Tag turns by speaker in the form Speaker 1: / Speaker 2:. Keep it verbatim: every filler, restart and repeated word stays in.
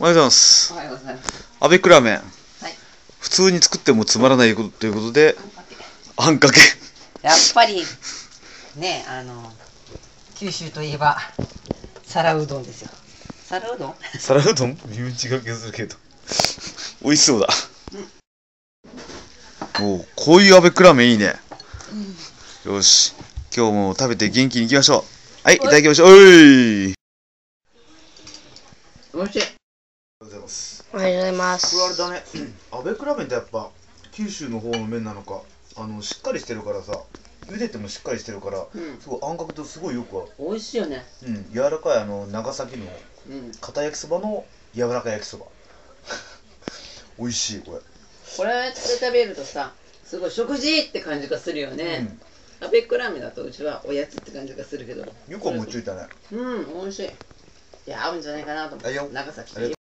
Speaker 1: おはようございます。
Speaker 2: おはようございます。
Speaker 1: アベックラーメン。はい。
Speaker 2: 普
Speaker 1: 通に作ってもつまらないということで、あんかけ。
Speaker 2: やっぱり、ね、あの、九州といえば、皿うどんですよ。皿うどん
Speaker 1: 皿うどん微妙に違う気がするけど。美味しそうだ。うん、おう、こういうアベックラーメンいいね。うん、よし。今日も食べて元気にいきましょう。はい、いただきましょう。おい。
Speaker 2: おいしい。
Speaker 1: おはようございます。
Speaker 3: おはようございます。
Speaker 1: これあれだね。アベックラーメンってやっぱ九州の方の麺なのか、あのしっかりしてるからさ、茹でてもしっかりしてるから、うん、すごいあんかけとすごいよく合う。
Speaker 2: 美味しいよね。
Speaker 1: うん、柔らかいあの長崎の片焼きそばの柔らかい焼きそば。美味しいこれ。
Speaker 2: これで食べるとさ、すごい食事って感じがするよね。うん、アベックラーメンだとうちはおやつって感じがするけど。
Speaker 1: よく思いついたね。
Speaker 2: うん、美味しい。いや、合うんじゃないかなと思って。長崎といえば